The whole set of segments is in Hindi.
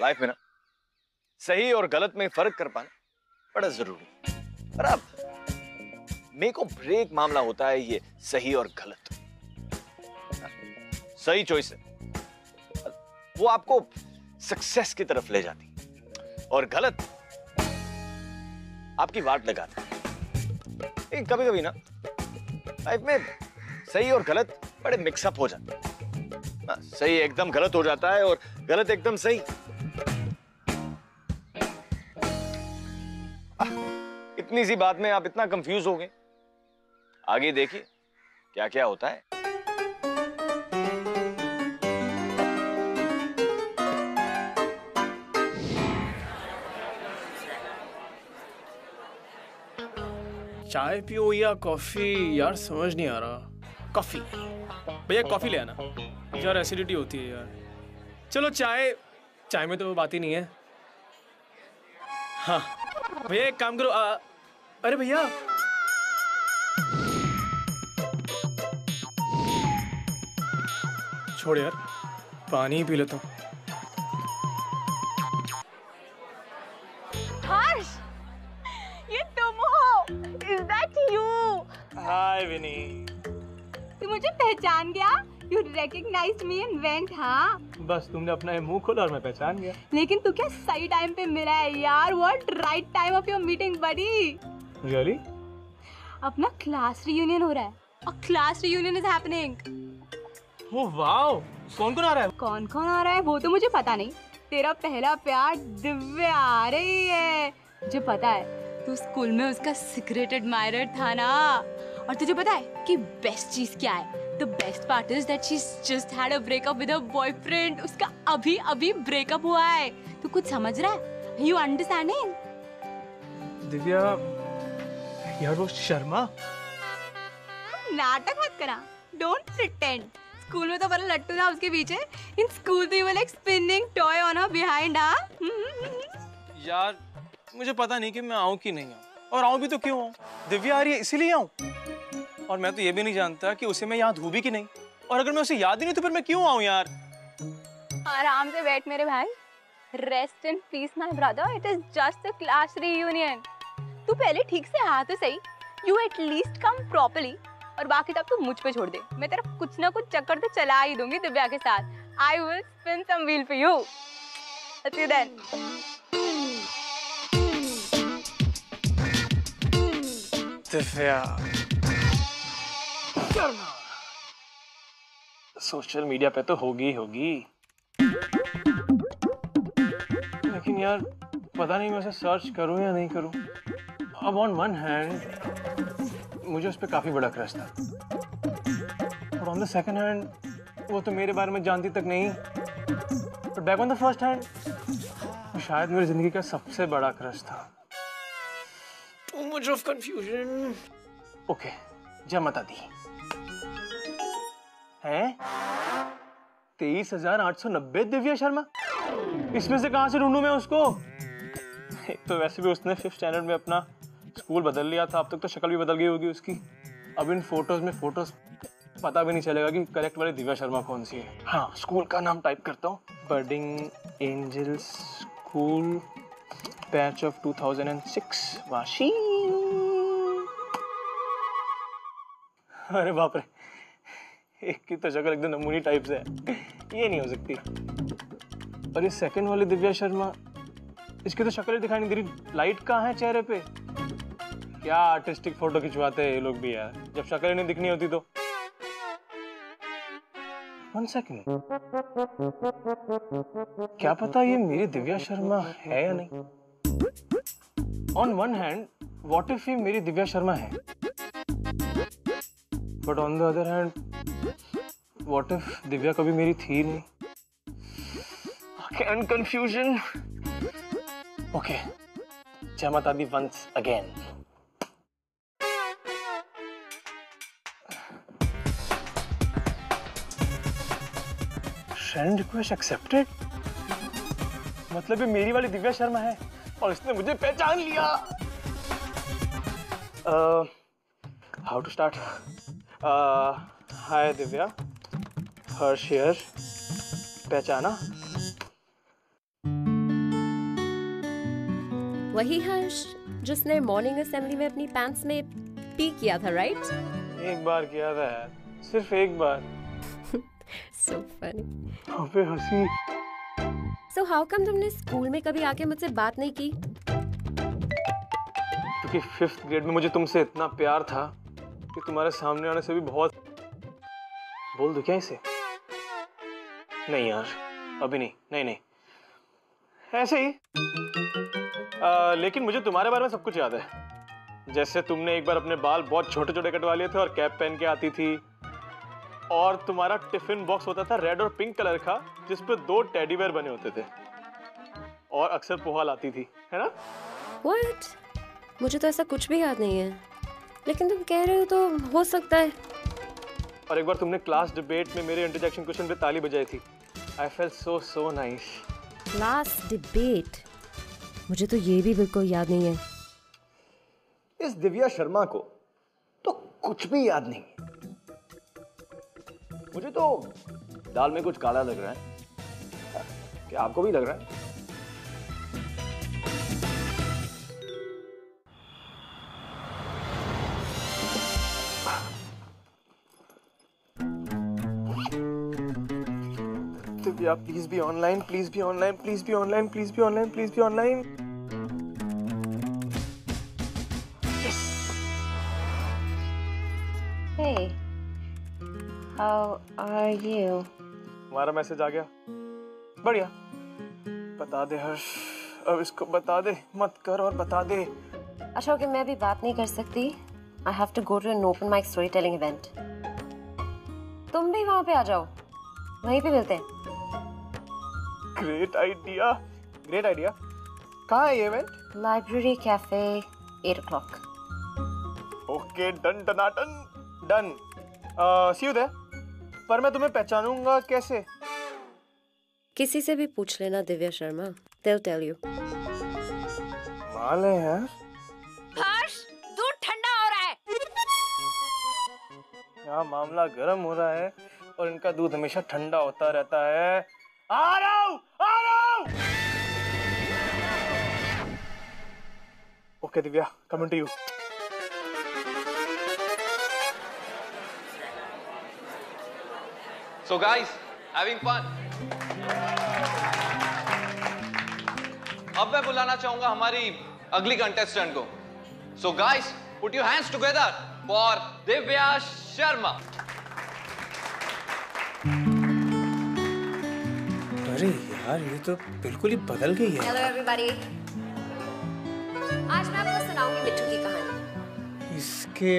लाइफ में ना सही और गलत में फर्क कर पाना बड़ा जरूरी है। पर अब मेक और ब्रेक मामला होता है ये सही और गलत। सही चॉइस है वो आपको सक्सेस की तरफ ले जाती है और गलत आपकी वाट लगाती है। लेकिन कभी कभी ना लाइफ में सही और गलत बड़े मिक्सअप हो जाते हैं। सही एकदम गलत हो जाता है और गलत एकदम सही। इतनी सी बात में आप इतना कंफ्यूज हो गए। आगे देखिए क्या क्या होता है। चाय पियो या कॉफी, यार समझ नहीं आ रहा। कॉफी भैया, कॉफी ले आना यार, एसिडिटी होती है यार। चलो चाय, चाय में तो वो बात ही नहीं है। हाँ भैया एक काम करो, अरे भैया छोड़ यार, पानी ही पी लेता हूँ। हर्ष, ये तुम हो? Is that you? हाय विनी। तू मुझे पहचान गया? You recognized me and went, हाँ? बस तुमने अपना मुंह खोला और मैं पहचान गया। लेकिन तू क्या सही टाइम पे मिला है यार। What right time of your meeting, buddy? Really? अपना क्लास रियूनियन हो रहा है और class reunion is happening. Oh wow, कौन कौन आ रहा है? कौन कौन आ रहा है वो तो मुझे पता नहीं। तेरा पहला प्यार दिव्या आ रही है। मुझे पता है तू स्कूल में उसका सीक्रेट एडमायरर था ना। और तुझे पता है कि बेस्ट चीज क्या है? The best part is that she's just had a breakup with her boyfriend. उसका अभी अभी ब्रेकअप हुआ है। तू कुछ समझ रहा है? You understanding? दिव्या यार, वो शर्मा। नाटक मत करा। Don't pretend. स्कूल में तो बड़ा लट्टू था उसके पीछे। In school you were like spinning toy on her behind, हाँ? यार मुझे पता नहीं कि मैं आऊँ कि नहीं आऊँ, और आऊँ भी तो क्यों आऊँ? दिव्या आ रही है इसीलिए आऊँ। और मैं तो ये भी नहीं जानता कि उसे मैं यहाँ धूबी कि नहीं, और अगर मैं उसे याद ही नहीं तो फिर मैं क्यों आऊँ यार? आराम से बैठ मेरे भाई। Rest in peace my brother. It is just a class reunion. तू पहले ठीक से आ तो सही। You at least come properly. और बाकी सब तू मुझ पे छोड़ दे। मैं तेरा कुछ ना कुछ चक्कर तो चला ही दूंगी दिव्या के साथ। I will spin some wheel for you. See you then. Divya social media पे तो होगी होगी, लेकिन यार पता नहीं मैं उसे सर्च करूं या नहीं करूं। अब ऑन वन हैंड मुझे उस पर काफी बड़ा क्रश था, और ऑन द सेकंड हैंड वो तो मेरे बारे में जानती तक नहीं, but back on the first hand वो शायद मेरी जिंदगी का सबसे बड़ा क्रश था। Too much of confusion. Okay, जमता दी हैं 23,890 दिव्या शर्मा। इसमें से कहां से ढूंढूं मैं उसको? एक तो वैसे भी उसने 5th स्टैंडर्ड में अपना स्कूल बदल लिया था, अब तक तो शक्ल भी बदल गई होगी उसकी। अब इन फोटोज में पता भी नहीं चलेगा कि करेक्ट वाली दिव्या शर्मा कौन सी है। हाँ, स्कूल का नाम टाइप करता हूँ, budding angels school, batch of 2006 Vashi. अरे बाप रे, एक की तो शक्ल एकदम नमूनी टाइप से है, ये नहीं हो सकती। और ये सेकंड वाली दिव्या शर्मा, इसकी तो शक्ल दिखाई नहीं दे रही, लाइट कहाँ है चेहरे पे? क्या आर्टिस्टिक फोटो खिंचवाते हैं ये लोग भी यार, जब शक्ल नहीं दिखनी होती तो। 1 सेकंड, क्या पता ये मेरी दिव्या शर्मा है या नहीं। On one hand what if ये मेरी दिव्या शर्मा है, but on the other hand what if Divya कभी मेरी थी नहीं। Again confusion. Okay, Jamata Adi once again. Friend request accepted. मतलब ये मेरी वाली दिव्या शर्मा है और इसने मुझे पहचान लिया। How to start? Hi Divya, Harsh here. पहचाना? वही हर्ष जिसने मॉर्निंग असेंबली में अपनी पैंट्स में पी किया था, राइट? एक बार किया था यार, सिर्फ एक बार। So funny. अबे हंसी। So how come तुमने स्कूल में कभी आके मुझसे बात नहीं की? क्योंकि 5th ग्रेड में मुझे तुमसे इतना प्यार था कि तुम्हारे सामने आने से भी बहुत। बोल दो क्या इसे? नहीं यार, अभी नहीं, नहीं नहीं, ऐसे ही। लेकिन मुझे तुम्हारे बारे में सब कुछ याद है। जैसे तुमने एक बार अपने बाल बहुत छोटे छोटे कटवा लिए थे और कैप पहन के आती थी, और तुम्हारा टिफिन बॉक्स होता था रेड और पिंक कलर का, जिस पे 2 टेडी बेयर बने होते थे, और अक्सर पोहा लाती थी, है ना? What? मुझे तो ऐसा कुछ भी याद नहीं है, लेकिन तुम कह रहे हो तो हो सकता है। और एक बार तुमने क्लास डिबेट में मेरे इंटरजेक्शन क्वेश्चन पे ताली बजाई थी। I felt so nice. Class debate? मुझे तो ये भी बिल्कुल याद नहीं है। इस दिव्या शर्मा को तो कुछ भी याद नहीं है। मुझे तो दाल में कुछ काला लग रहा है। क्या आपको भी लग रहा है? Divya, please be online, please be online, please be online, please be online, please be online. Hey, how are you? हमारा मैसेज आ गया। बढ़िया। बता दे हर्ष, अब इसको बता दे, मत कर और बता दे। अच्छा ओके, मैं अभी बात नहीं कर सकती। I have to go to an open mic storytelling event. तुम भी वहाँ पे आ जाओ, वहीं पे मिलते हैं। Great idea, great idea. कहाँ है ये event? Library cafe, 8 o'clock. Okay, done डनाटन डन। See you there. पर मैं तुम्हें पहचानूंगा कैसे? किसी से भी पूछ लेना Divya Sharma, they'll tell you. माल है यार। हर्ष, दूध ठंडा हो रहा है। यहाँ मामला गर्म हो रहा है और इनका दूध हमेशा ठंडा होता रहता है। आ रहा हूँ, आ रहा हूँ। Okay Divya, coming to you. So guys, having fun? अब मैं बुलाना चाहूंगा हमारी अगली कंटेस्टेंट को। So guys, put your hands together for Divya Sharma. अरे यार, ये तो बिल्कुल ही बदल गई है। Hello everybody. आज मैं आपको सुनाऊंगी मिट्टू की कहानी। इसके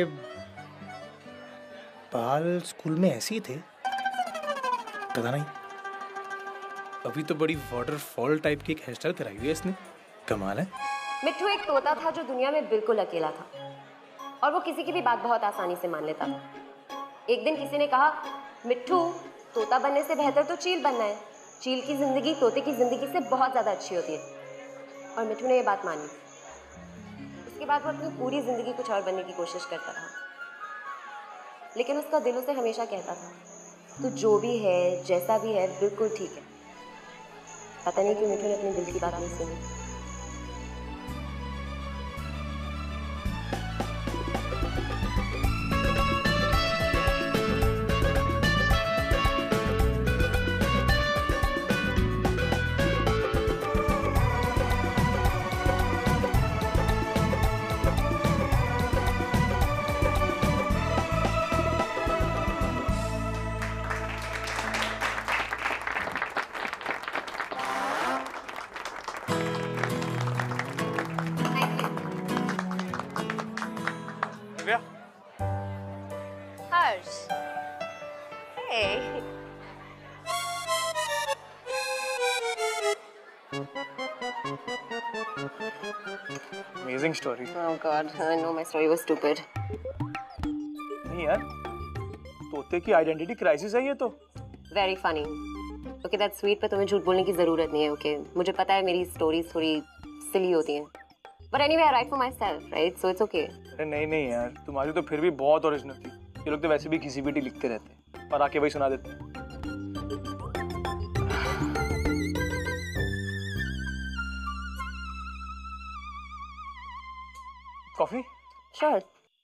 बाल स्कूल में ऐसे ही थे? पता नहीं। अभी तो बड़ी वाटरफॉल टाइप की एक हेयर स्टाइल कराई हुई है इसने। कमाल है। मिट्टू एक तोता था जो दुनिया में बिल्कुल अकेला था, और वो किसी की भी बात बहुत आसानी से मान लेता था। एक दिन किसी ने कहा, मिट्टू, तोता बनने से बेहतर तो चील बनना है। चील की जिंदगी तोते की जिंदगी से बहुत ज्यादा अच्छी होती है। और मिट्टू ने ये बात मानी। उसके बाद वो अपनी पूरी जिंदगी कुछ और बनने की कोशिश करता रहा, लेकिन उसका दिल उसे हमेशा कहता था, तू जो भी है, जैसा भी है, बिल्कुल ठीक है। पता नहीं क्यों मिट्टू ने अपने दिल की बात नहीं सुनी। Divya, Harsh, hey. Amazing story. Oh God, I know my story was stupid. नहीं यार, तोते की आइडेंटिटी क्राइसिस है ये तो। Very funny. Okay, that's sweet, पर तुम्हें झूठ बोलने की जरूरत नहीं है, okay? मुझे पता है मेरी स्टोरीज थोड़ी सिली होती हैं। But anyway, I write for myself, right? So it's okay. अरे नहीं नहीं यार, तुम्हारी तो फिर भी बहुत ओरिजिनल थी। ये लोग तो वैसे भी घिसी-पिटी लिखते रहते हैं और आके वही सुना देते हैं। कॉफी? श्योर।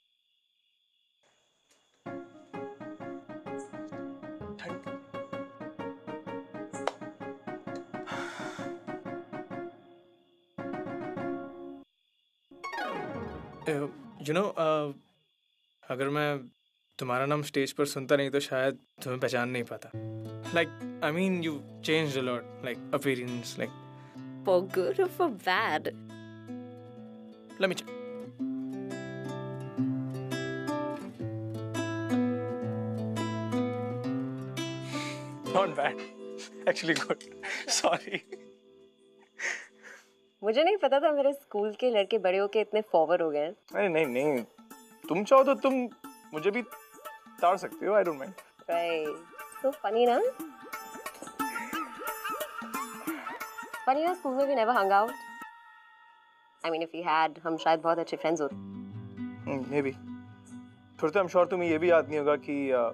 यू नो, अगर मैं तुम्हारा नाम स्टेज पर सुनता नहीं तो शायद तुम्हें पहचान नहीं पाता. Like I mean you changed a lot, like appearance, like. For good or for bad? Let me check. Not bad. Actually good. Sorry. मुझे नहीं पता था मेरे स्कूल के लड़के बड़े होके इतने फॉरवर्ड हो गए हैं। अरे नहीं नहीं, तुम चाहो तो तुम मुझे भी ताड़ सकते हो. I don't mind. Right. So funny ना? Funny ना, स्कूल में भी never hung out. I mean, if we had, हम शायद बहुत अच्छे फ्रेंड्स होते. Maybe. थोड़ा तो I'm sure तुम्हें ये भी याद नहीं होगा कि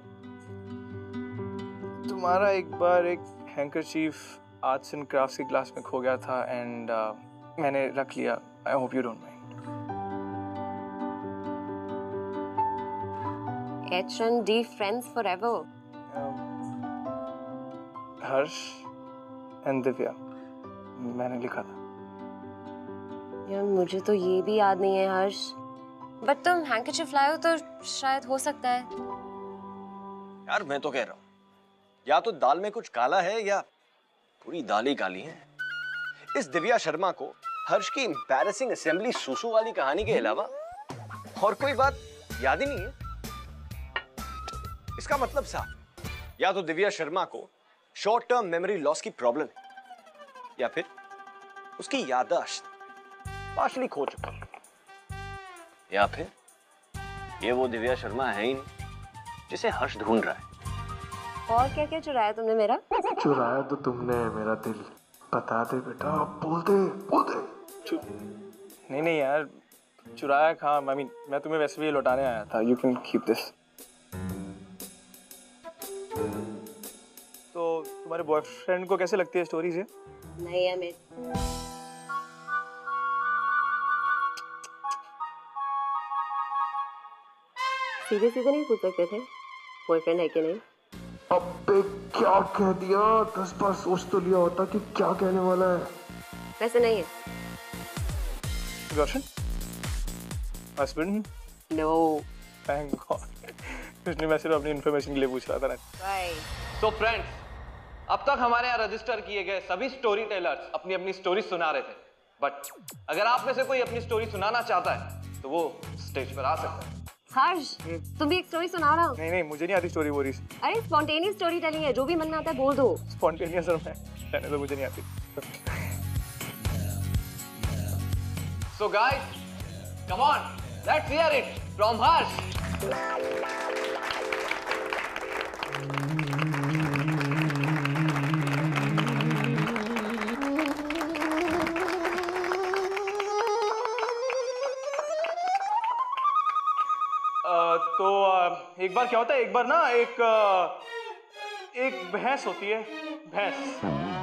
तुम्हारा एक बार एक हैंकरचीफ आर्ट्स एंड क्राफ्ट्स की क्लास में खो गया था एंड मैंने रख लिया. I hope you don't mind. H&D friends forever. Harsh and Divya मैंने लिखा था. यार मुझे तो ये भी याद नहीं है हर्ष. बट तुम हैंकरचीफ लाए हो तो शायद हो सकता है. यार मैं तो कह रहा हूँ या तो दाल में कुछ काला है या पूरी दाल ही काली है. इस दिव्या शर्मा को हर्ष की एम्बैरेसिंग असेंबली सुसु वाली कहानी के अलावा और कोई बात याद ही नहीं है. इसका मतलब साफ, या तो दिव्या शर्मा को शॉर्ट टर्म मेमोरी लॉस की प्रॉब्लम है या फिर उसकी याददाश्त पार्शली खो चुकी है, या फिर ये वो दिव्या शर्मा है ही नहीं जिसे हर्ष ढूंढ रहा है. और क्या क्या चुराया तुमने मेरा? चुराया तो तुमने मेरा दिल. बता दे बेटा, बोल दे बोल दे. नहीं यार, चुराया कहाँ. आई मीन मैं तुम्हें वैसे भी लौटाने आया था. You can keep this. तो तुम्हारे बॉयफ्रेंड को कैसे लगती है स्टोरी से? नहीं है मैं. सीधे सीधे नहीं पूछ सकते थे बॉयफ्रेंड है कि नहीं? अबे क्या कह दिया. 10 बार सोच तो लिया होता कि क्या कहने वाला है. वैसे नहीं है. Girlfriend? Husband? No. Thank God. इसलिए मैं सिर्फ अपनी इन्फॉर्मेशन के लिए पूछ रहा था. राइट. तो फ्रेंड्स, अब तक हमारे यहाँ रजिस्टर किए गए सभी स्टोरी टेलर्स अपनी अपनी स्टोरी सुना रहे थे. बट अगर आप में से कोई अपनी स्टोरी सुनाना चाहता है तो वो स्टेज पर आ सकता है. हर्ष, तुम भी एक स्टोरी सुनाओ ना. नहीं मुझे नहीं आती स्टोरी वोरीज. अरे स्पॉन्टेनियस स्टोरी टेलिंग है, जो भी मन में आता है बोल दो. स्पॉन्टेनियस और मैं कहने तो मुझे नहीं आती. So guys, come on, let's hear it from Harsh. तो एक बार क्या होता है, एक बार ना एक भैंस होती है. भैंस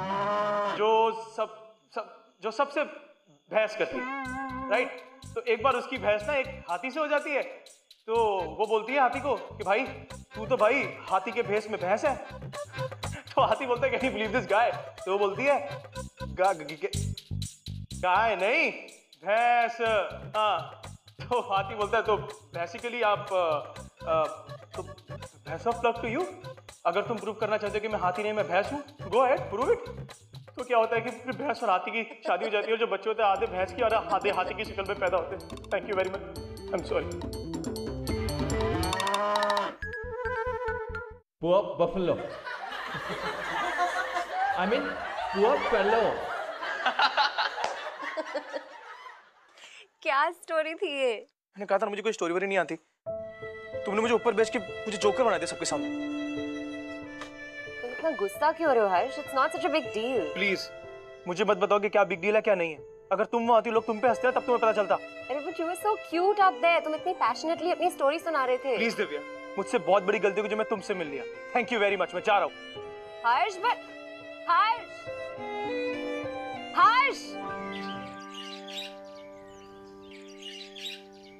जो सबसे भैंस करती है, राइट. तो एक बार उसकी भैंस ना एक हाथी से हो जाती है. तो वो बोलती है हाथी को कि भाई तू तो भाई हाथी के भेष में भैंस है. तो हाथी बोलता है can you believe this guy. तो वो बोलती है गाय नहीं भैंस. हाँ. तो हाथी बोलता है तो बेसिकली आप तो भैंस ऑफ लव टू यू. अगर तुम प्रूव करना चाहते हो कि मैं हाथी नहीं मैं भैंस हूँ, गो अहेड प्रूव इट. तो क्या होता है कि फिर भैंस और हाथी की शादी हो जाती है और जो बच्चे होते हैं आधे भैंस की और आधे हाथी की शक्ल में पैदा होते हैं. Thank you very much. I am sorry. Poor buffalo. I mean, poor fellow. क्या स्टोरी थी ये? मैंने कहा था मुझे कोई स्टोरी वरी नहीं आती. तुमने मुझे ऊपर बेच के मुझे जोकर बना दिया सबके सामने. तुम इतना गुस्सा क्यों हो रहे हो Harsh? It's not such a big deal. Please मुझे मत बताओ कि क्या बिग डील है क्या नहीं है. अगर तुम वहां आती लोग तुम पे हंसते तब तुम्हें पता चलता. अरे but you were so cute up there. तुम इतनी पैशनेटली अपनी स्टोरी सुना रहे थे. प्लीज दिव्या, मुझसे बहुत बड़ी गलती हुई जो मैं तुमसे मिल लिया. Thank you very much. मैं जा रहा हूँ. हर्ष बट हर्ष हर्ष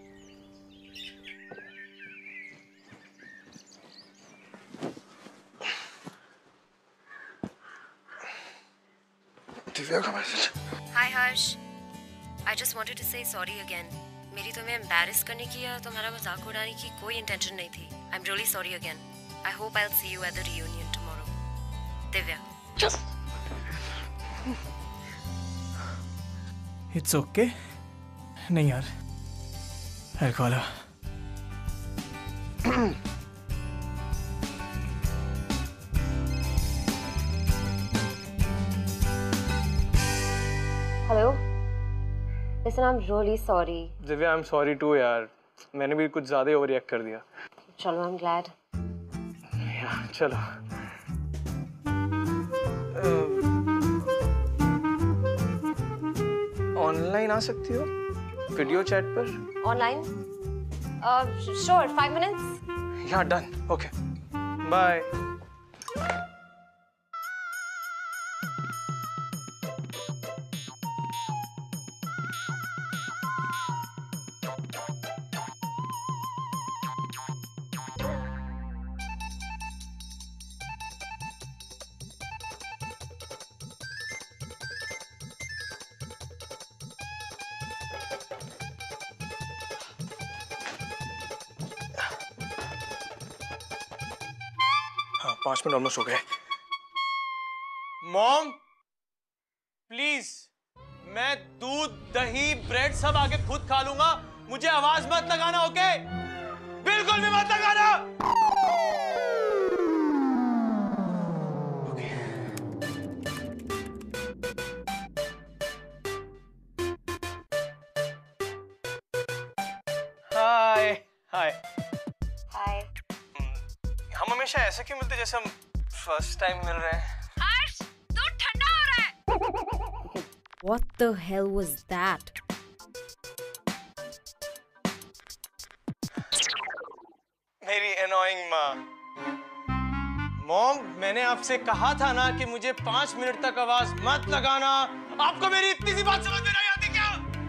दिव्या का message. Hi Harsh, I just wanted to say sorry again. मेरी तुम्हें एम्बैरेस करने की या तुम्हारा मजाक उड़ाने की कोई इंटेंशन नहीं थी। I am really sorry again. I hope I will see you at the reunion tomorrow. Divya. It's okay. नहीं यार, I'll call her. Hello, listen, I am really sorry. Divya, I am sorry too यार, मैंने भी कुछ ज्यादा ओवर रिएक्ट कर दिया। चलो, आई एम ग्लैड। चलो। ऑनलाइन आ सकती हो वीडियो चैट पर? ऑनलाइन? Sure, 5 minutes. या डन, ओके, बाय। हाँ, 5 मिनट ऑलमोस्ट हो गए। मॉम प्लीज, मैं दूध दही ब्रेड सब आके खुद खा लूंगा, मुझे आवाज मत लगाना, ओके? बिल्कुल भी मत लगाना। ओके। Hi hi hi. हम हमेशा ऐसे क्यों मिलते जैसे हम फर्स्ट टाइम मिल रहे हैं? हर्ष, दूध ठंडा हो रहा है। What the hell was that? मेरी annoying माँ। मॉम, मैंने आपसे कहा था ना कि मुझे 5 मिनट तक आवाज मत लगाना। आपको मेरी इतनी सी बात समझ में नहीं आती क्या?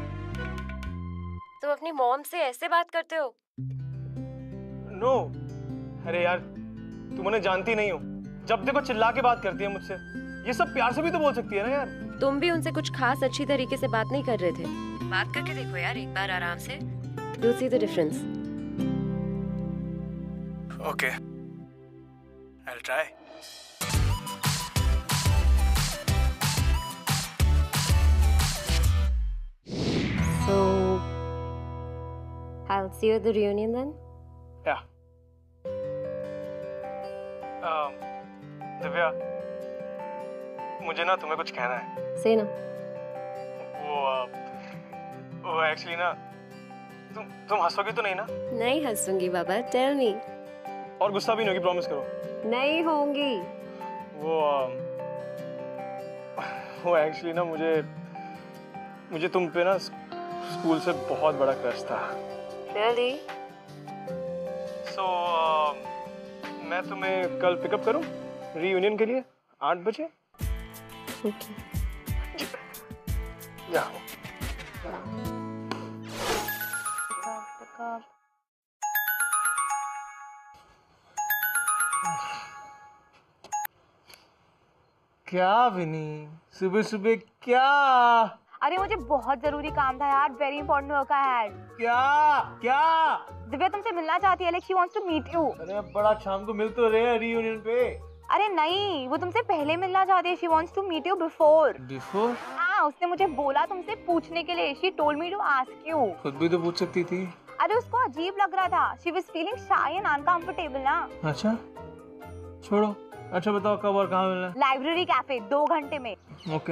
तुम अपनी मॉम से ऐसे बात करते हो? नो, अरे यार, तुम उन्हें जानती नहीं हो, जब देखो चिल्ला के बात करती है मुझसे। ये सब प्यार से भी तो बोल सकती है ना यार। तुम भी उनसे कुछ खास अच्छी तरीके से बात नहीं कर रहे थे। बात करके देखो यार, एक बार आराम से। You'll see the difference. Okay, I'll try. So, I'll see you at the reunion then. Yeah. Divya, मुझे ना तुम्हें कुछ कहना है। Say ना। वो एक्चुअली ना, तुम हंसोगी तो नहीं ना? नहीं हंसूंगी बाबा, tell me. और गुस्सा भी नहीं होगी, प्रॉमिस करो। नहीं होंगी। वो एक्चुअली ना, मुझे तुम पे ना स्कूल से बहुत बड़ा क्रश था। Really? So, मैं तुम्हें कल पिकअप करूं रीयूनियन के लिए 8 बजे? Okay. या क्या विनी, सुबह सुबह क्या? अरे मुझे बहुत जरूरी काम था यार, very important work I had. क्या? दिव्या तुमसे मिलना चाहती है, like she wants to meet you. अरे बड़ा शाम को मिल तो रहे हैं रीयूनियन पे। अरे नहीं, वो तुमसे पहले मिलना चाहती है। She wants to meet you before. Before? हाँ, उसने मुझे बोला तुमसे पूछने के लिए। She told me to ask you. खुद भी तो पूछ सकती थी। अरे उसको अजीब लग रहा था। She was feeling shy and uncomfortable ना। अच्छा, छोड़ो। अच्छा बताओ कब और कहाँ मिलना है? लाइब्रेरी कैफे, 2 घंटे में। ओके।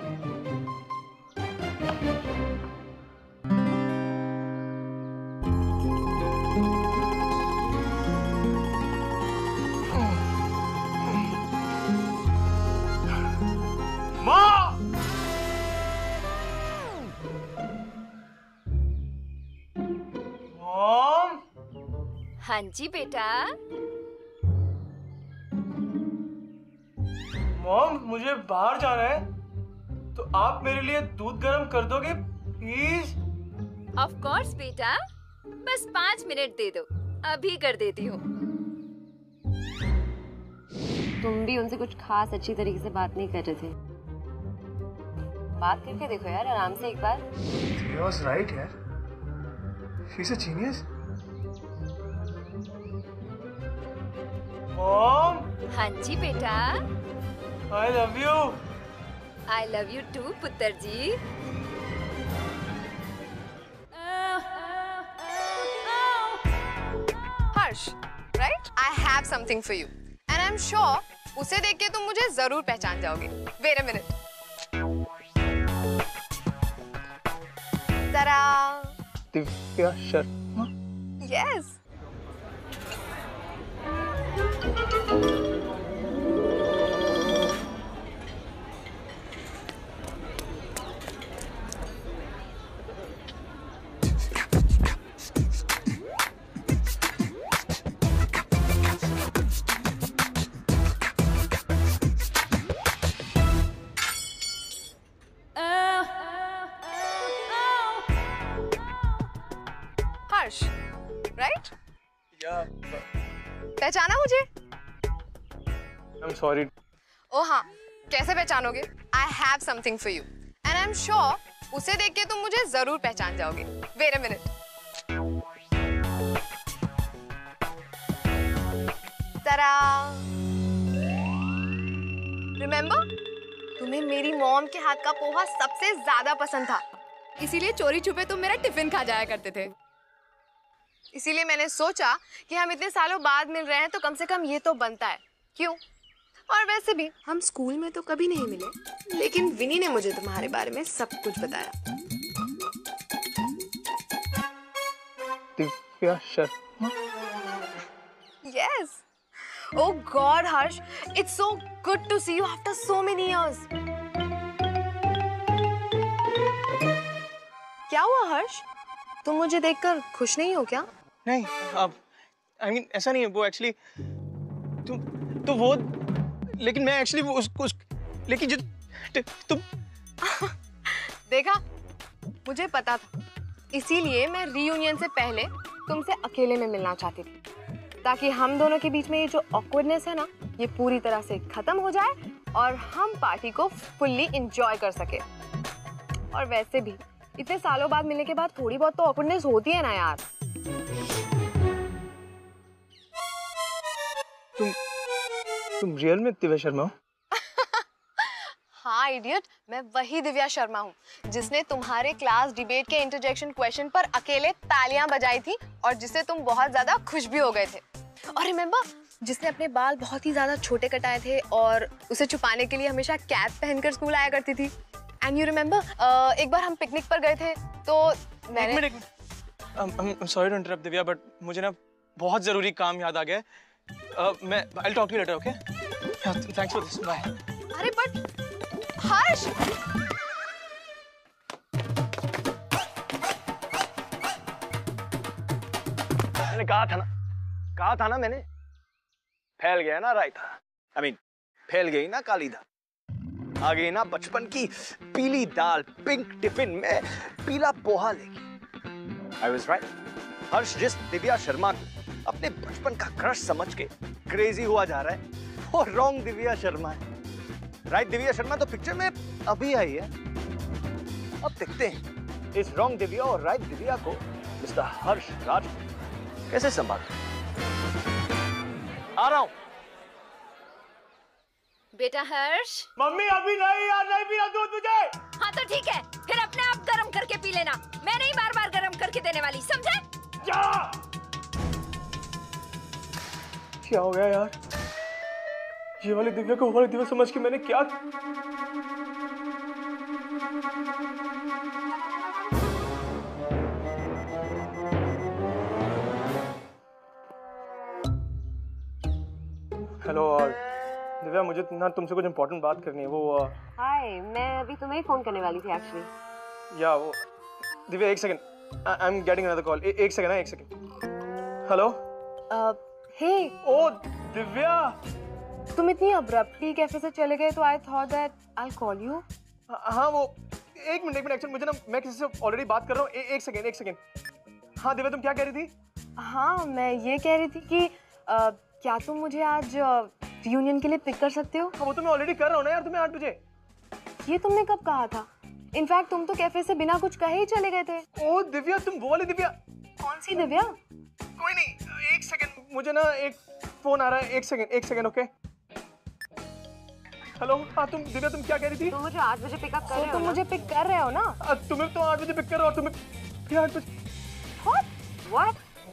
हाँ जी बेटा। मॉम, मुझे बाहर जाना है, तो आप मेरे लिए दूध गर्म कर दोगे प्लीज? ऑफ कोर्स बेटा, बस 5 मिनट दे दो, अभी कर देती हूँ। तुम भी उनसे कुछ खास अच्छी तरीके से बात नहीं कर रहे थे। बात करके देखो यार आराम से एक बार। He was right यार, she's a genius. Mom, हाँ जी बेटा। I love you. I love you too पुत्र जी। हर्ष, right? I have something for you, and I'm sure उसे देख के तुम मुझे जरूर पहचान जाओगे। Wait a minute. Ta-da! Divya Sharma. Yes. Harsh, right? Yeah, पहचाना मुझे? I'm sorry. ओ हाँ, कैसे पहचानोगे? I have something for you, and I'm sure उसे देख के तुम मुझे जरूर पहचान जाओगे। Wait a minute. Ta-da! Remember? तुम्हें मेरी मॉम के हाथ का पोहा सबसे ज्यादा पसंद था, इसीलिए चोरी छुपे तुम मेरा टिफिन खा जाया करते थे। इसीलिए मैंने सोचा कि हम इतने सालों बाद मिल रहे हैं तो कम से कम ये तो बनता है, क्यों? और वैसे भी हम स्कूल में तो कभी नहीं मिले, लेकिन विनी ने मुझे तुम्हारे बारे में सब कुछ बताया। Divya Sharma. Yes. Oh God, Harsh, it's so good to see you after so many years. क्या हुआ हर्ष? तुम मुझे देखकर खुश नहीं हो क्या? नहीं, अब I mean ऐसा नहीं है, वो एक्चुअली तो वो, लेकिन मैं एक्चुअली वो उसको लेकिन जो तुम देखा, मुझे पता था, इसीलिए मैं रियूनियन से पहले तुमसे अकेले में मिलना चाहती थी, ताकि हम दोनों के बीच में ये जो ऑकवर्डनेस है ना, ये पूरी तरह से खत्म हो जाए और हम पार्टी को फुल्ली एंजॉय कर सके। और वैसे भी इतने सालों बाद मिलने के बाद थोड़ी बहुत तो ऑकवर्डनेस होती है ना यार। तुम रियल में दिव्या शर्मा हो? हाँ इडियट, मैं वही दिव्या शर्मा हूँ जिसने तुम्हारे क्लास डिबेट के इंटरजेक्शन क्वेश्चन पर अकेले तालियां बजाई थी और जिससे तुम बहुत ज्यादा खुश भी हो गए थे। और रिमेम्बर, जिसने अपने बाल बहुत ही ज्यादा छोटे कटाए थे और उसे छुपाने के लिए हमेशा कैप पहनकर स्कूल आया करती थी। एंड यू रिमेम्बर, एक बार हम पिकनिक पर गए थे तो मैंने एक minute, sorry to interrupt Divya, but मुझे ना बहुत जरूरी काम याद आ गया है। मैं I'll talk to you later, okay? Thanks for this. Bye. अरे बट हर्ष, मैंने कहा था ना मैंने, फैल गया ना रायता, I mean, फैल गई ना काली दाल, आ गई ना बचपन की पीली दाल पिंक टिफिन में पीला पोहा लेके। I was right. हर्ष जिस दिव्या शर्मा को अपने बचपन का क्रश समझ के क्रेजी हुआ जा रहा है, वो रॉन्ग दिव्या शर्मा है। राइट दिव्या शर्मा तो पिक्चर में अभी आई है। अब देखते हैं इस रॉन्ग दिव्या और राइट दिव्या को मिस्टर हर्ष राज कैसे संभालते। आ रहा हूं। बेटा हर्ष। मम्मी अभी नहीं यार, नहीं पीना दूध तुझे। हाँ तो ठीक है, फिर अपने आप गरम करके पी लेना, मैं नहीं बार बार गरम करके देने वाली, समझे? जा। क्या हो गया यार? ये वाली दिव्या को वो वाली दिव्या समझ के मैंने क्या? हेलो दिव्या, मुझे ना तुमसे कुछ इम्पोर्टेंट बात करनी है। वो हाय, मैं अभी तुम्हें फोन करने वाली थी एक्चुअली। या वो दिव्या, एक second, I am getting another call. एक सेकंड है, एक second. Hello. Hey. Oh Divya, तुम इतनी अब्रप्टली कैफे से चले गए तो I thought that I will call you. हाँ वो एक मिनट एक्चुअली मुझे ना, मैं किसी से ऑलरेडी बात कर रहा हूँ। एक सेकंड। हाँ दिव्या, तुम क्या कह रही थी? हाँ मैं ये कह रही थी कि क्या तुम मुझे आज रियूनियन के लिए पिक कर सकते हो? हाँ वो तो मैं ऑलरेडी कर रहा हूँ ना यार, तुम्हें 8 बजे। ये तुमने कब कहा था? इनफैक्ट तुम तो कैफे से बिना कुछ कहे ही चले गए थे। ओ दिव्या, तुम वो वाली दिव्या? कौन सी दिव्या? कोई नहीं, एक सेकंड, मुझे ना एक फोन आ रहा है। एक सेकंड, ओके। हेलो, हाँ तुम दिव्या, तुम क्या कह रही थी? तुम मुझे 8 बजे पिकअप कर रहे हो? तुम मुझे पिक कर रहे हो ना? तुम्हें तो 8 बजे पिक कर रहा हूँ, तुम्हें फिर 8 बजे। What?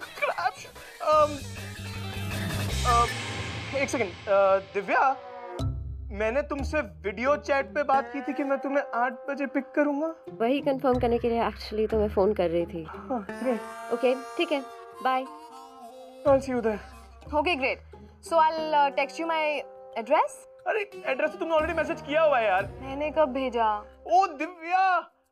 एक सेकंड, दिव्या, मैंने तुमसे वीडियो चैट पे बात की थी कि मैं तुम्हें 8 बजे पिक करूंगा। वही कंफर्म करने के लिए एक्चुअली तो मैं फोन कर रही थी। ओके, ठीक है, bye. I'll see you there. Okay, great. So I'll text you my address. अरे एड्रेस तो तुमने ऑलरेडी मैसेज किया हुआ है यार। मैंने कब भेजा? ओ दिव्या,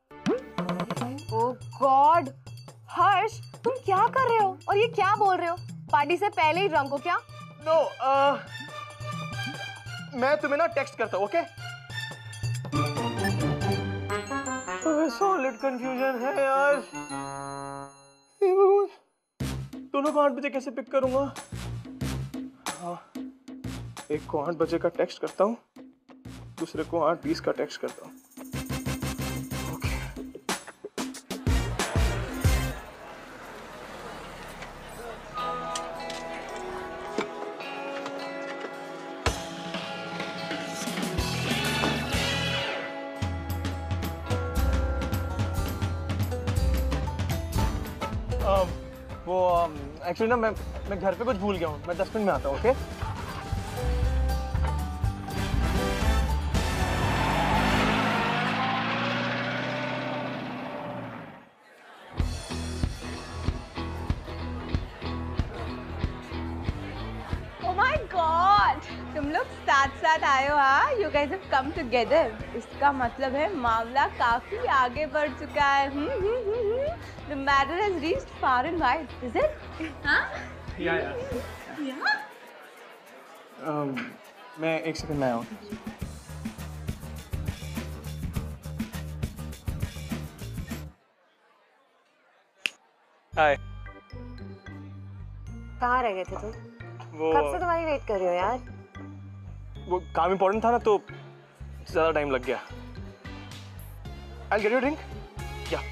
Oh God, हर्ष, तुम क्या कर रहे हो और ये क्या बोल रहे हो? पार्टी से पहले ही ड्रंक हो क्या? नो, मैं तुम्हें ना टेक्स्ट करता हूँ, ओके? सॉलिड कंफ्यूजन है यार। दोनों को 8 बजे कैसे पिक करूंगा? हाँ, एक को 8 बजे का टेक्स्ट करता हूँ, दूसरे को 8:20 का टेक्स्ट करता हूँ। वो एक्चुअली ना मैं घर पे कुछ भूल गया हूँ। मैं 10 मिनट में आता हूँ, ओके? Oh my God! तुम लोग साथ साथ आए हो, हाँ? You guys have come together. इसका मतलब है मामला काफी आगे बढ़ चुका है। The matter has reached far and wide, is it? हाँ? या। मैं एक सेकंड में आया हूँ। हाय। कहाँ रह गए थे तुम? कब से तुम्हारी वेट कर रही हो यार? वो काम इम्पोर्टेंट था ना, तो ज्यादा टाइम लग गया। I'll get you a drink? Yeah.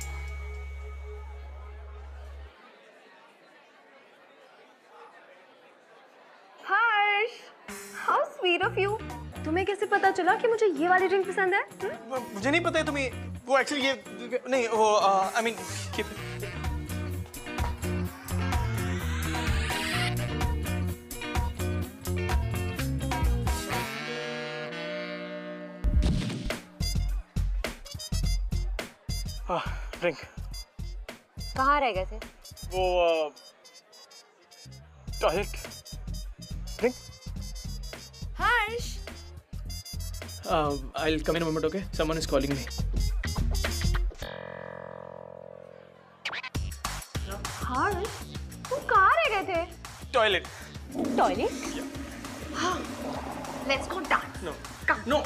Harsh, how sweet of you. तुम्हें कैसे पता चला कि मुझे ये वाली ड्रिंक पसंद है? मुझे नहीं पता है तुम्हें वो एक्चुअली ये नहीं वो आई मीन ड्रिंक। कहाँ रह गए थे? वो toilet. Drink. Harsh, I'll come in a moment, okay? Someone is calling me. Harsh, तुम कहाँ रह गए थे? टॉयलेट। टॉयलेट? हाँ, let's go dance. No no.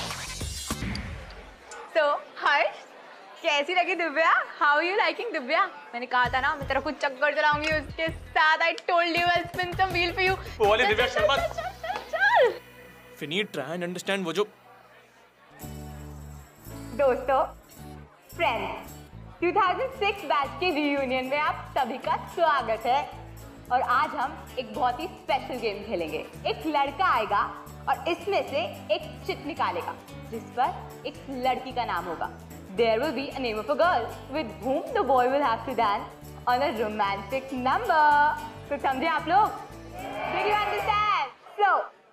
तो हर्ष, कैसी लगी Divya? How are you liking Divya? मैंने कहा था ना, मैं तेरा कुछ चक्कर चलाऊंगी उसके साथ। I told you I'll spin some wheel for you. वो वाली दिव्या शर्मा। चल। Finny, try and understand वो जो दोस्तों, फ्रेंड्स, 2006 बैच के रियूनियन में आप सभी का स्वागत है। और आज हम एक बहुत ही स्पेशल गेम खेलेंगे। एक लड़का आएगा और इसमें से एक चिट निकालेगा जिस पर एक लड़की का नाम होगा। There will be a name of a girl with whom the boy will have to dance on a romantic number. तो समझे आप लोग? Did you understand? So,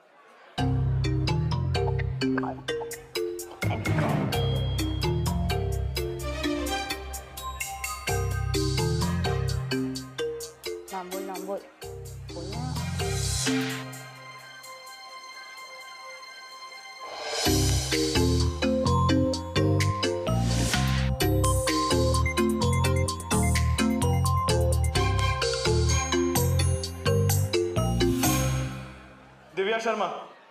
नाम बोल बोलना। दिव्या शर्मा।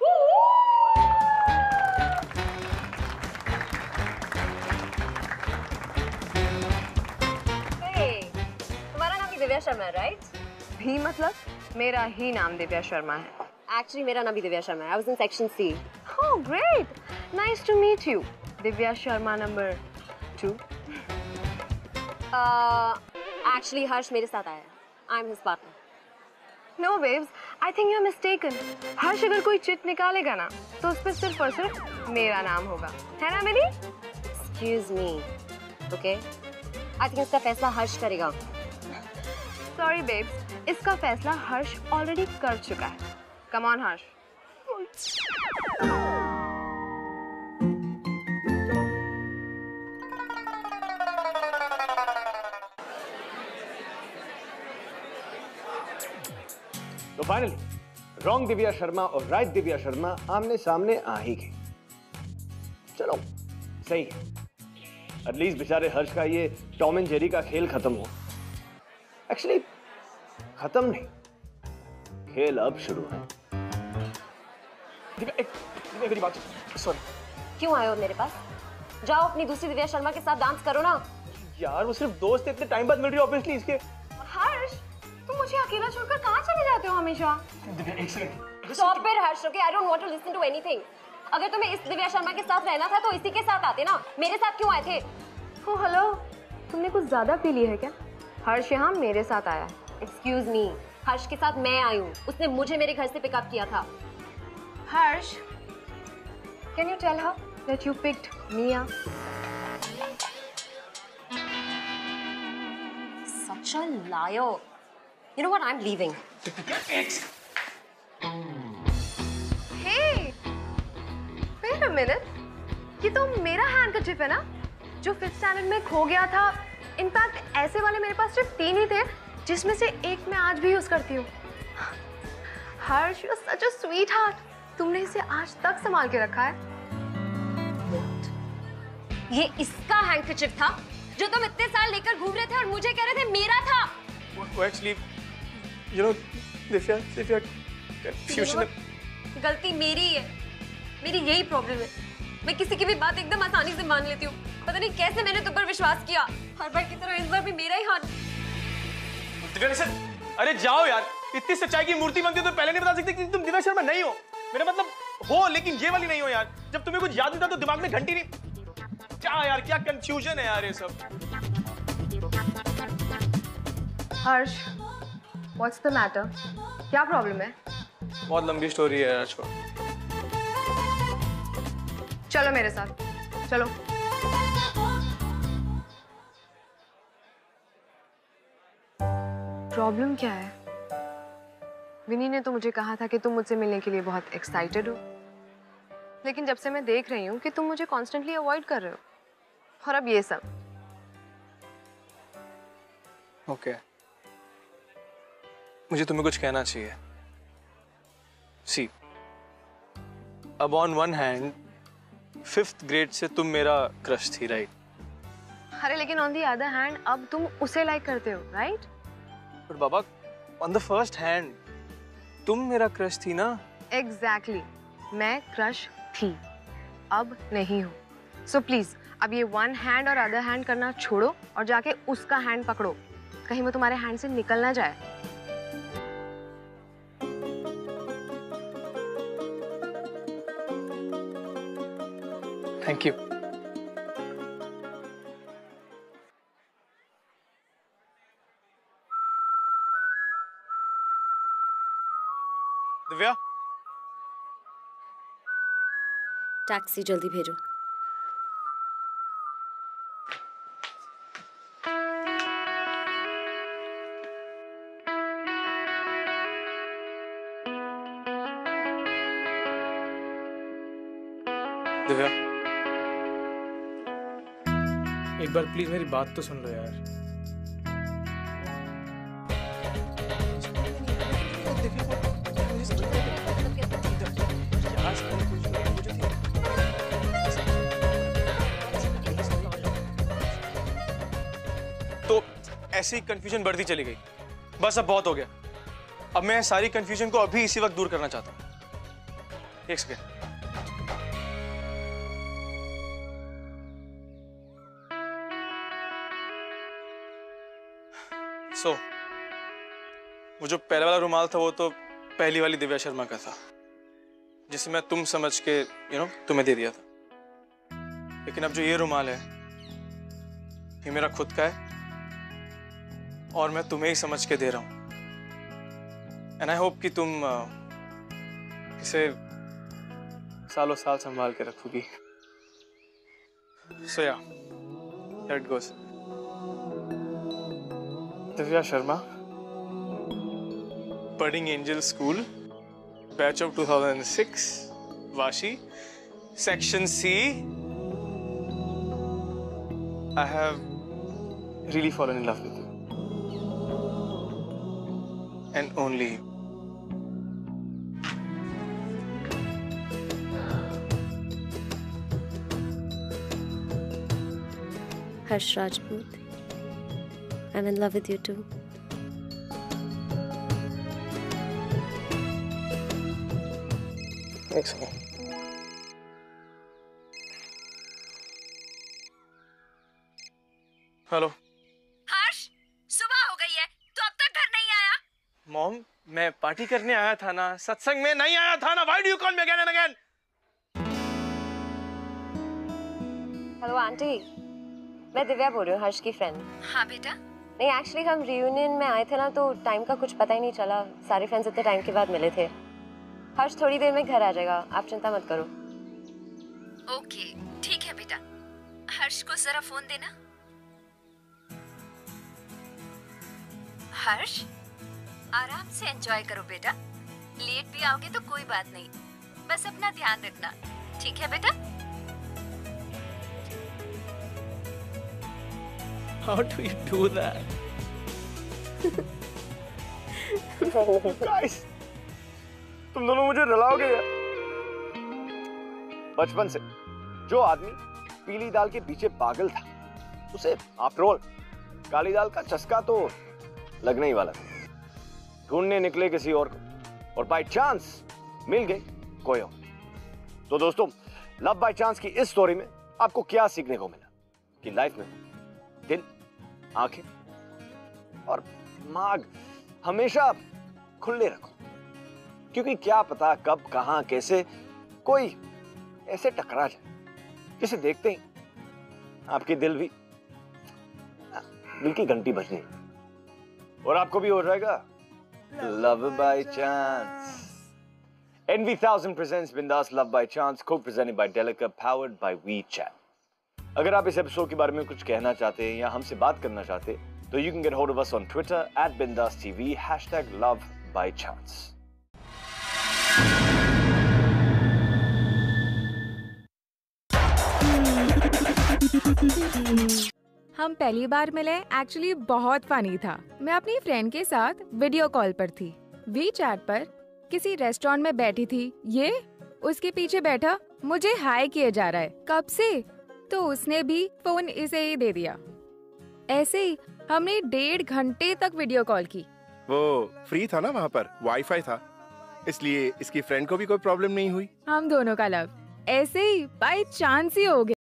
तुम्हारा नाम भी दिव्या शर्मा है, राइट? भी मतलब मेरा ही नाम दिव्या शर्मा है। एक्चुअली मेरा नाम भी दिव्या शर्मा है। I was in section C. Oh, great. Nice to meet you. Divya Sharma number Mithu? Actually Harsh मेरे साथ आया है। I am his partner. No babes, I think you're mistaken. Harsh अगर कोई चिट निकालेगा ना तो उस पर सिर्फ और सिर्फ मेरा नाम होगा, है ना Mini? Excuse me, okay? I think इसका फैसला हर्ष करेगा। Sorry babes, इसका फैसला हर्ष ऑलरेडी कर चुका है। Come on हर्ष। तो फाइनली रॉन्ग दिव्या शर्मा और राइट दिव्या शर्मा आमने सामने आ ही गए। चलो सही है, एटलीस्ट बेचारे हर्ष का ये टॉम एंड जेरी का खेल खत्म हो। एक्चुअली खत्म नहीं, खेल अब शुरू है। मेरी बात सॉरी। क्यों आए हो मेरे पास? जाओ अपनी दूसरी दिव्या शर्मा के साथ डांस करो ना। यार वो सिर्फ दोस्त है, इतने टाइम बाद मिल रही है ऑब्वियसली इसके। हर्ष, तुम मुझे अकेला छोड़कर कहाँ चले जाते हो हमेशा? एक second. Stop it Harsh, okay? I don't want to listen to anything. अगर तुम्हें इस दिव्या शर्मा के साथ रहना था तो इसी के साथ आते ना, मेरे साथ क्यों आए थे? ओ हेलो, तुमने कुछ ज्यादा पी ली है क्या? हर्ष यहाँ मेरे साथ आया है। एक्सक्यूज मी, हर्ष के साथ मैं आई हूँ। उसने मुझे मेरे घर से पिकअप किया था। हर्ष, can you tell her that you picked me up? Such a liar. You know what? I'm leaving. Hey, wait a minute. ये तो मेरा हैंडकरचिप है ना, जो 5th स्टैंडर्ड में खो गया था। इनफैक्ट ऐसे वाले मेरे पास सिर्फ 3 ही थे, जिसमें से एक मैं आज भी यूज करती हूँ। हर्ष, you're such a sweetheart. तुमने इसे आज तक संभाल के रखा है। ये इसका हैंडकरचिप था जो तुम इतने साल लेकर घूम रहे थे और मुझे कह रहे थे मेरा था। वो actually you know Divya confusion. गलती मेरी है, मेरी यही प्रॉब्लम है। मैं किसी की भी बात एकदम आसानी से मान लेती हूँ। पता नहीं कैसे मैंने तुम पर विश्वास किया। हर बार की तरह इस बार भी मेरा ही हाथ। दिव्या, अरे जाओ यार, इतनी सच्चाई की मूर्ति बनती हो तो पहले नहीं बता सकते कि तुम दिव्या शर्मा नहीं हो। मेरा मतलब हो, लेकिन ये वाली नहीं हो यार। जब तुम्हें कुछ याद नहीं था तो दिमाग में घंटी नहीं। क्या यार, क्या कंफ्यूजन है यार ये सब। Harsh, what's the matter? क्या प्रॉब्लम है? बहुत लंबी स्टोरी है यार। चलो मेरे साथ, चलो। प्रॉब्लम क्या है? विनी ने तो मुझे कहा था कि तुम मुझसे मिलने के लिए बहुत एक्साइटेड हो, लेकिन जब से मैं देख रही हूँ कि तुम मुझे कॉन्स्टेंटली अवॉइड कर रहे हो, और अब ये सब। ओके, मुझे तुम्हें कुछ कहना चाहिए। सी, अब on one hand 5th grade से तुम मेरा क्रश थी, राइट? अरे लेकिन ऑन दी अदर हैंड अब तुम उसे लाइक करते हो, राइट? पर बाबा, ऑन द फर्स्ट हैंड तुम मेरा क्रश थी ना? एग्जैक्टली, मैं क्रश थी, अब नहीं हूँ। सो प्लीज अब ये वन हैंड और अदर हैंड करना छोड़ो और जाके उसका हैंड पकड़ो, कहीं वो तुम्हारे हैंड से निकल ना जाए। Thank you. दिव्या, टैक्सी जल्दी भेजो। दिव्या, एक बार प्लीज मेरी बात तो सुन लो यार। तो ऐसी कंफ्यूजन बढ़ती चली गई। बस अब बहुत हो गया। अब मैं सारी कंफ्यूजन को अभी इसी वक्त दूर करना चाहता हूँ। एक सेकेंड। वो जो पहले वाला रुमाल था वो तो पहली वाली दिव्या शर्मा का था, जिसे मैं तुम समझ के तुम्हें दे दिया था। लेकिन अब जो ये रुमाल है ये मेरा खुद का है और मैं तुम्हें ही समझ के दे रहा हूँ। एंड आई होप कि तुम इसे सालों साल संभाल के रखोगी। सो या, here it goes. Divya Sharma, Budding Angel School, batch of 2006, Vashi, section C. I have really fallen in love with you. And only you. Harsh Rajput, I'm in love with you too. एक सेकेंड। हेलो हर्ष, सुबह हो गई है, तू अब तक घर नहीं आया? मॉम, मैं पार्टी करने आया था ना, सत्संग में नहीं आया था ना। Why do you call me again and again? Hello aunty, मैं दिव्या बोल रही हूँ, हर्ष की फ्रेंड। हाँ बेटा। नहीं, एक्चुअली हम रियूनियन में आए थे ना, तो टाइम का कुछ पता ही नहीं चला। सारे फ्रेंड्स इतने टाइम के बाद मिले थे। हर्ष थोड़ी देर में घर आ जाएगा, आप चिंता मत करो। ओके, ठीक है बेटा। हर्ष को जरा फोन देना। हर्ष, आराम से एंजॉय करो बेटा। लेट भी आओगे तो कोई बात नहीं, बस अपना ध्यान रखना, ठीक है बेटा? How do you do that? Guys, तुम दोनों मुझे रुलाओगे यार। बचपन से जो आदमी पीली दाल के पीछे पागल था, उसे आफ्टर ऑल काली दाल का चस्का तो लगने ही वाला था। ढूंढने निकले किसी और को और बाय चांस मिल गए कोई और। तो दोस्तों, लव बाय चांस की इस स्टोरी में आपको क्या सीखने को मिला कि लाइफ में दिल, आंखें और दिमाग हमेशा खुले रखो, क्योंकि क्या पता कब, कहां, कैसे कोई ऐसे टकरा जाए जिसे देखते ही आपकी दिल की घंटी बजनी और आपको भी हो जाएगा love by chance. NV1000 presents Bindas Love by Chance, co-presented by Delica, powered by WeChat. अगर आप इस एपिसोड के बारे में कुछ कहना चाहते हैं या हमसे बात करना चाहते हैं, तो you can get hold of us on Twitter @BindasTV #LoveByChance. हम पहली बार मिले, एक्चुअली बहुत फनी था। मैं अपनी फ्रेंड के साथ वीडियो कॉल पर थी, वीचैट पर किसी रेस्टोरेंट में बैठी थी। ये उसके पीछे बैठा मुझे हाय किए जा रहा है कब से, तो उसने भी फोन इसे ही दे दिया। ऐसे ही हमने 1.5 घंटे तक वीडियो कॉल की। वो फ्री था ना, वहाँ पर वाईफाई था, इसलिए इसकी फ्रेंड को भी कोई प्रॉब्लम नहीं हुई। हम दोनों का लव ऐसे ही बाय चांस ही हो गया।